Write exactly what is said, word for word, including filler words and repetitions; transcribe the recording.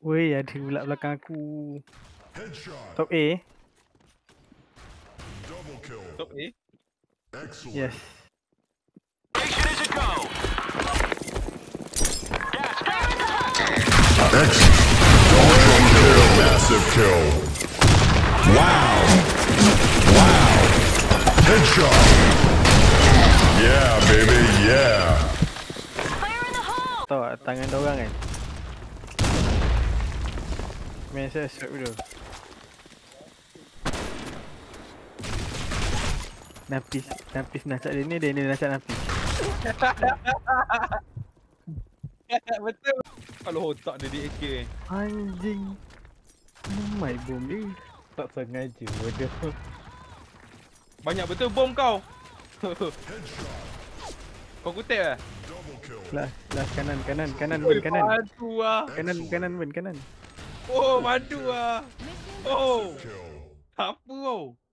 Weh, ada pula belakang aku. Top A. Top A. Yes. Excellent kill, massive kill. Wow. Wow. Headshot. Yeah, baby, yeah. Tahu tak tangan dia orang kan? Main saya shot dulu. Napis, Napis nak cat dia ni, dia ni nak cat Napis. Betul. Kalau otak dia di A K. Anjing. Mai bom dia. Tak sengaja bodoh. Banyak betul bom kau. Kau kutek lah? Lah, lah kanan, kanan, kanan, ben, kanan. Madu lah. Kanan, kanan, ben, kanan. Oh, madu lah. Oh. Apa kau?